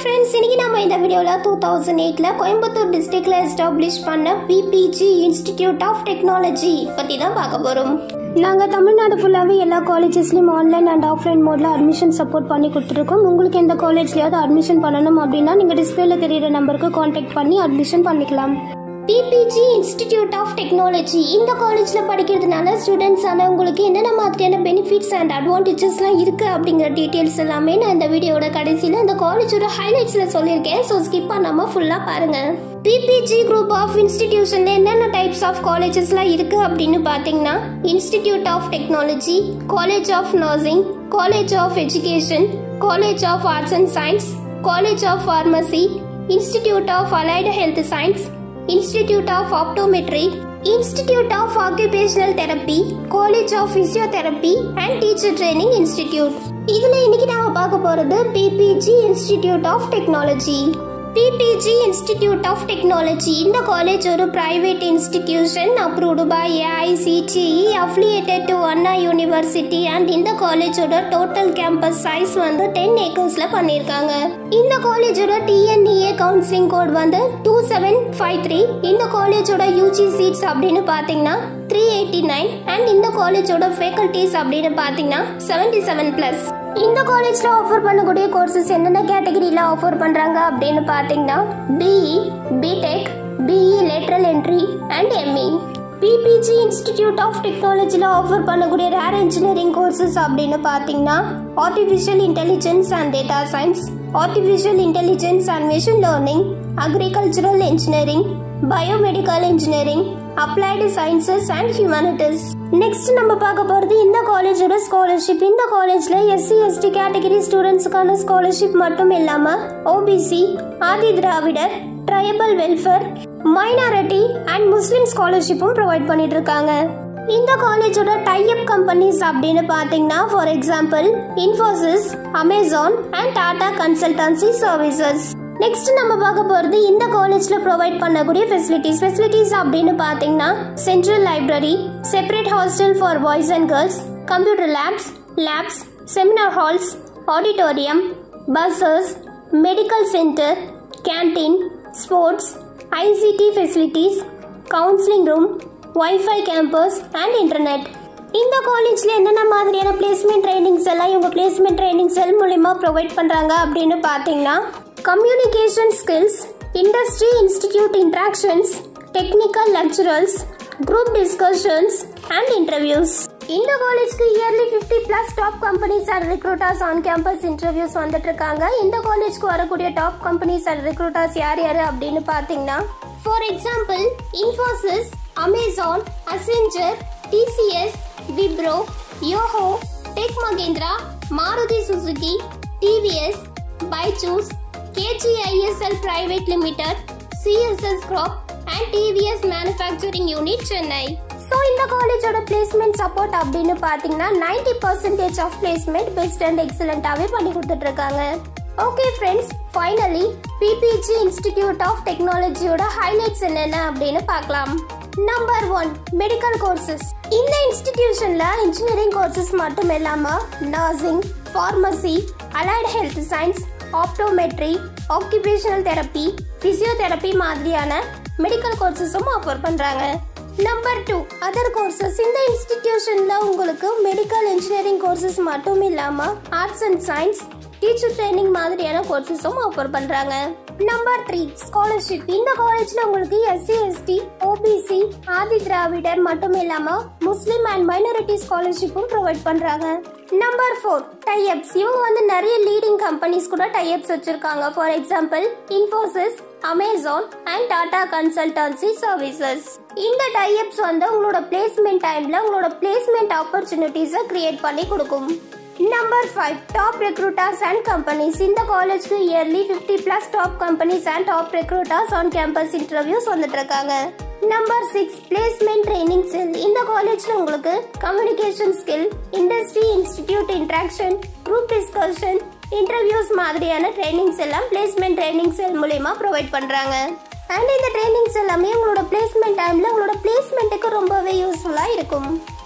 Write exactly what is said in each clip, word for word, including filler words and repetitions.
friends, இன்னைக்கு நாம இந்த வீடியோல two thousand eight ல கோயம்புத்தூர் டிஸ்ட்ரிக்ட்ல எஸ்டாப்லிஷ் பண்ண P P G Institute of Technology பத்தி தான் பார்க்க போறோம். நாங்க தமிழ்நாடு ஃபுல்லாவே எல்லா காலேजेसலயும் ஆன்லைன் அண்ட் ஆஃப்லைன் மோட்ல அட்மிஷன் சப்போர்ட் பண்ணி கொடுத்துருக்கோம். உங்களுக்கு எந்த காலேஜ்லயாவது அட்மிஷன் பண்ணனும் அப்படினா நீங்க டிஸ்ப்ளேல தெரியுற நம்பருக்கு கான்டாக்ட் பண்ணி அட்மிஷன் பண்ணிக்கலாம். P P G Institute of Technology இந்த காலேஜ்ல படிக்கிறதுனால ஸ்டூடண்ட்ஸ் ஆன உங்களுக்கு என்னென்ன மாதிரியான பெனிஃபிட்ஸ் அண்ட் அட்வான்டேஜஸ்லாம் இருக்கு அப்படிங்கிற டீடைல்ஸ் எல்லாமே நான் இந்த வீடியோட கடைசியில இந்த காலேஜோட ஹைலைட்ஸ்ல சொல்லியிருக்கேன். ஸோ ஸ்கிப் பண்ணாம ஃபுல்லா பாருங்க. P P G group of இன்ஸ்டிடியூஷன்ல என்னென்ன டைப்ஸ் ஆஃப் காலேஜஸ்லாம் இருக்கு அப்படின்னு பாத்தீங்கன்னா institute of technology, college of nursing, college of education, college of arts and science, college of pharmacy, institute of allied health science, Institute of Optometry, Institute of Occupational Therapy, College of Physiotherapy and Teacher Training Institute. இதுல இன்னைக்கு நாம பார்க்க போறது P P G Institute of Technology. P P G Institute of Technology இந்த college ஒரு private institution approved by A I C T E affiliated to Anna University and இந்த காலேஜோட total campus size வந்து ten ஏக்கர்ஸ்ல பண்ணிருக்காங்க. இந்த காலேஜோட T N E A counselling code வந்து two seven five three. இந்த காலேஜோட U G சீட்ஸ் அப்படின்னு பாத்தீங்கன்னா three eighty-nine and இந்த காலேஜோட ஃபேக்கல்டிஸ் அப்படின்னு பாத்தீங்கன்னா seventy-seven plus. இந்த காலேஜ்ல ஆஃபர் பண்ணக்கூடிய கோர்சஸ் என்னென்ன கேட்டகரியில ஆஃபர் பண்றாங்க அப்படின்னு பாத்தீங்கன்னா B E, B Tech, B E Lateral Entry and M E. P P G Institute of Technologyல ஆஃபர் பண்ணக்கூடிய ரேர் இன்ஜினியரிங் கோர்சஸ் அப்படின்னு பாத்தீங்கன்னா Artificial Intelligence and Data Science, Artificial Intelligence and Machine Learning, Agricultural Engineering, Biomedical Engineering, Applied Sciences and Humanities. Next நம்ம பார்க்க போறது இந்த காலேஜோட scholarship. இந்த காலேஜ்ல S C S T category ஸ்டூடெண்ட்ஸ்க்கான ஸ்காலர்ஷிப் மட்டும் இல்லாம O B C, Adi Dravidar, tribal welfare, minority and Muslim ஸ்காலர்ஷிப்பும் ப்ரொவைட் பண்ணிட்டு இருக்காங்க. இந்த காலேஜோட டைப் கம்பெனிஸ் அப்படின்னு பாத்தீங்கன்னா for example Infosys, Amazon and Tata consultancy services. Next நம்ம பார்க்க போறது இந்த காலேஜ்ல ப்ரொவைட் பண்ணக்கூடிய ஃபெசிலிட்டிஸ். ஃபெசிலிட்டிஸ் அப்படின்னு பாத்தீங்கன்னா central library, separate hostel for boys and girls, computer labs, labs, seminar halls, auditorium, buses, medical centre, canteen, sports, I C T facilities, counselling room, wifi campus and internet. இந்த காலேஜ்ல என்னென்ன மாதிரியான placement trainings எல்லாம் இவங்க placement training cell மூலமா provide பண்றாங்க அப்படின்னு பாத்தீங்கன்னா communication skills, industry institute interactions, technical lecturers, group discussions and interviews. இந்த காலேஜ்க்கு yearly fifty plus top companies and recruiters on campus interviews வந்துட்டு இருக்காங்க. இந்த காலேஜ்க்கு வரக்கூடிய டாப் கம்பெனிஸ் அண்ட் ரெக்ரூட்டர்ஸ் யார் யாரு அப்படின்னு பாத்தீங்கன்னா for example Infosys, Amazon, Accenture, T C S, Wipro, யோஹோ, tech Mahindra, Maruti Suzuki, T V S, Byju's, K G I S L Private Limited, C S S Crop and T V S Manufacturing Unit Chennai. So இந்த காலேஜோட placement support அப்படின்னு பாத்தீங்கன்னா ninety percent of placement best and எக்ஸலென்ட்டாவே பண்ணி கொடுத்துட்டு இருக்காங்க. Okay friends, finally P P G Institute of Technologyயோட highlights என்னென்ன அப்படின்னு பார்க்கலாம். Number one, medical courses. இந்த இன்ஸ்டிடியூஷன்ல இன்ஜினியரிங் கோர்சஸ் மட்டும் இல்லாம nursing, pharmacy, allied health science, optometry, occupational therapy, physiotherapy மாதிரியான மெடிக்கல் கோர்சஸும் ஆஃபர் பண்றாங்க. Number two, other courses. இந்த இன்ஸ்டிடியூஷன்ல உங்களுக்கு மெடிக்கல் இன்ஜினியரிங் கோர்சஸ் மட்டும் இல்லாம arts and science, teacher training மாதிரியான கோர்சஸும் ஆஃபர் பண்றாங்க. Number three, scholarship. இந்த காலேஜ்ல உங்களுக்கு S C S T, O B C, Adi Dravidar மட்டும் இல்லாம முஸ்லிம் அண்ட் மைனாரிட்டி ஸ்காலர்ஷிப்பும் ப்ரொவைட் பண்றாங்க. Number four, types. இவங்க வந்து நிறைய லீடிங் கம்பெனிஸ் கூட டைப்ஸ் வச்சிருக்காங்க. For example Infosys, Amazon and Tata consultancy services. இந்த டைப்ஸ் வந்து உங்களோட பிளேஸ்மெண்ட் டைம்ல உங்களோட பிளேஸ்மெண்ட் ஆப்பர்ச்சுனிட்டிஸை கிரியேட் பண்ணி கொடுக்கும். Number five, top recruiters and companies. இந்த காலேஜ்க்கு yearly fifty plus top companies and top recruiters on campus interviews வந்துட்டு இருக்காங்க. Number six, placement training cell. இந்த காலேஜ்ல உங்களுக்கு communication skill, industry institute interaction, group discussion, interviews மாதிரியான ட்ரைனிங்ஸ் எல்லாம் placement training cell மூலமா ப்ரொவைட் பண்றாங்க. அண்ட் இந்த ட்ரைனிங்ஸ் எல்லாமே உங்களோட பிளேஸ்மெண்ட் டைம்ல உங்களோட பிளேஸ்மெண்ட்டுக்கு ரொம்பவே யூஸ்ஃபுல்லா இருக்கும்.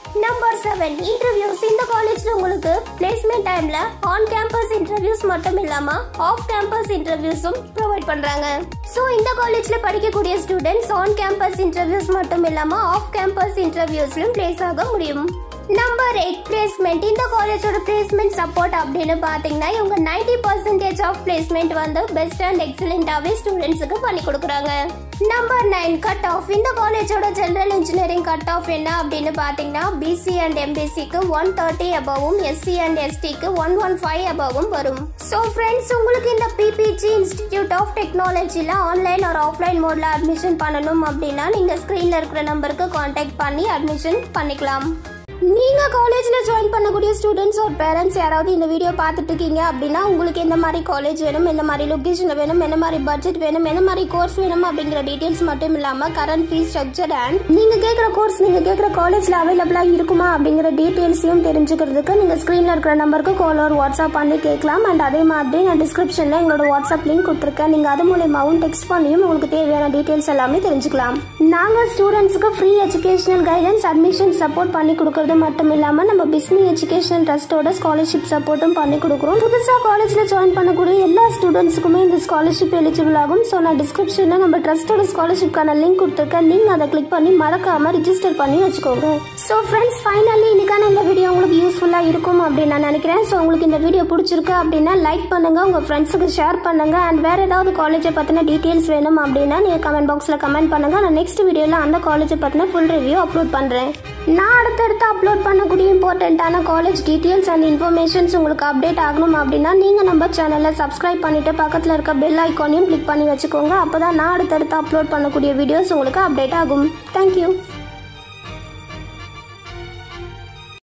Number seven interviews. இந்த காலேஜ்ல உங்களுக்கு பிளேஸ்மெண்ட் டைம்ல ஆன் கேம்பஸ் இன்டர்வியூஸ் மட்டும் இல்லாம ஆஃப் கேம்பஸ் இன்டர்வியூஸும் ப்ரொவைட் பண்றாங்க. சோ இந்த காலேஜ்ல படிக்கக்கூடிய ஸ்டூடெண்ட்ஸ் ஆன் கேம்பஸ் இன்டர்வியூஸ் மட்டும் இல்லாம ஆஃப் கேம்பஸ் இன்டர்வியூஸ்லயும் பிளேஸ் ஆக முடியும். Number eight placement. இந்த காலேஜோட பிளேஸ்மெண்ட் சப்போர்ட் அப்படின்னு பாத்தீங்கன்னா இவங்க நைன்டி பர்சன்டேஜ் ஆஃப் பிளேஸ்மெண்ட் வந்து பெஸ்ட் அண்ட் எக்ஸலென்டாவே ஸ்டூடெண்ட்ஸுக்கு பண்ணி கொடுக்குறாங்க. Number nine cut off. இந்த காலேஜோட ஜெனரல் இன்ஜினியரிங் கட் ஆஃப் என்ன அப்படின்னு பாத்தீங்கன்னா பிசி அண்ட் எம்பிசிக்கு ஒன் தேர்ட்டி அபவும் எஸ்சி அண்ட் எஸ்டிக்கு ஒன் ஒன் ஃபைவ் அபவும் வரும். ஸோ ஃப்ரெண்ட்ஸ், உங்களுக்கு இந்த பிபிஜி இன்ஸ்டிடியூட் ஆஃப் டெக்னாலஜில ஆன்லைன் ஒரு ஆஃப்லைன் மோட்ல அட்மிஷன் பண்ணணும் அப்படின்னா நீங்க ஸ்கிரீன்ல இருக்கிற நம்பருக்கு கான்டாக்ட் பண்ணி அட்மிஷன் பண்ணிக்கலாம். நீங்க காலேஜ்ல ஜாயின் பண்ணக்கூடிய ஸ்டூடெண்ட்ஸ் ஒரு பேரண்ட்ஸ் யாராவது இந்த வீடியோ பார்த்துட்டு இருக்கீங்க அப்படின்னா உங்களுக்கு எந்த மாதிரி காலேஜ் வேணும், எந்த மாதிரி லொகேஷன்ல வேணும், என்ன மாதிரி பட்ஜெட் வேணும், என்ன மாதிரி கோர்ஸ் வேணும் அப்படிங்கிற டீடைல்ஸ் மட்டும் இல்லாம கரண்ட் ஃபீஸ் ஸ்ட்ரக்சர் அண்ட் நீங்க கேட்குற கோர்ஸ் நீங்க கேட்குற காலேஜ்ல அவைலபிளா இருக்குமா அப்படிங்கிற டீடைல்ஸையும் தெரிஞ்சுக்கிறதுக்கு நீங்க ஸ்கிரீன்ல இருக்கிற நம்பருக்கு கால் ஒரு வாட்ஸ்அப் பண்ணி கேட்கலாம். அண்ட் அதே மாதிரி நான் டிஸ்கிரிப்ஷன்ல எங்களோட வாட்ஸ்அப் லிங்க் கொடுத்துருக்கேன். நீங்க அது மூலமாவும் டெக்ஸ்ட் பண்ணியும் உங்களுக்கு தேவையான டீடைல்ஸ் எல்லாமே தெரிஞ்சுக்கலாம். நாங்க ஸ்டூடெண்ட்ஸ்க்கு free educational guidance, admission support பண்ணி கொடுக்கறது மட்டும் இல்லாம நம்ம பிஸ்மி எஜுகேஷனல் ட்ரஸ்டோட ஸ்காலர்ஷிப் சப்போர்ட்டும் பண்ணி கொடுக்குறோம். புதுசா காலேஜ்ல ஜாயின் பண்ணக்கூடிய எல்லா ஸ்டூடெண்ட்ஸுக்குமே இந்த ஸ்காலர்ஷிப் எலிஜிபிள் ஆகும். ஸோ நான் டிஸ்கிரிப்ஷன்ல நம்ம ட்ரஸ்டோட ஸ்காலர்ஷிப்கான லிங்க் கொடுத்துருக்கேன். நீங்க அதை கிளிக் பண்ணி மறக்காம ரிஜிஸ்டர் பண்ணி வச்சுக்கோங்க. ஸோ ஃப்ரெண்ட்ஸ், ஃபைனலி இன்னைக்கான இந்த வீடியோ உங்களுக்கு யூஸ்ஃபுல்லா இருக்கும் அப்படின்னு நான் நினைக்கிறேன். ஸோ உங்களுக்கு இந்த வீடியோ பிடிச்சிருக்கு அப்படின்னா லைக் பண்ணுங்க, உங்க ஃப்ரெண்ட்ஸுக்கு ஷேர் பண்ணுங்க. அண்ட் வேற ஏதாவது காலேஜை பத்தின டீடைல்ஸ் வேணும் அப்படின்னா நீங்க கமெண்ட் பாக்ஸ்ல கமெண்ட் பண்ணுங்க. நான் நெக்ஸ்ட் வீடியோல அந்த காலேஜை பத்தின ஃபுல் ரிவ்யூ அப்லோட் பண்றேன். நான் அடுத்தடுத்து அப்லோட் பண்ணக்கூடிய இம்பார்ட்டன்டான காலேஜ் டீடைல்ஸ் அண்ட் இன்ஃபர்மேஷன்ஸ் உங்களுக்கு அப்டேட் ஆகணும் அப்படின்னா நீங்க நம்ம சேனலை சப்ஸ்கிரைப் பண்ணிட்டு பக்கத்துல இருக்க பெல் ஐக்கானையும் கிளிக் பண்ணி வச்சுக்கோங்க. அப்பதான் நான் அடுத்தடுத்து அப்லோட் பண்ணக்கூடிய வீடியோஸ் உங்களுக்கு அப்டேட் ஆகும். தேங்க்யூ.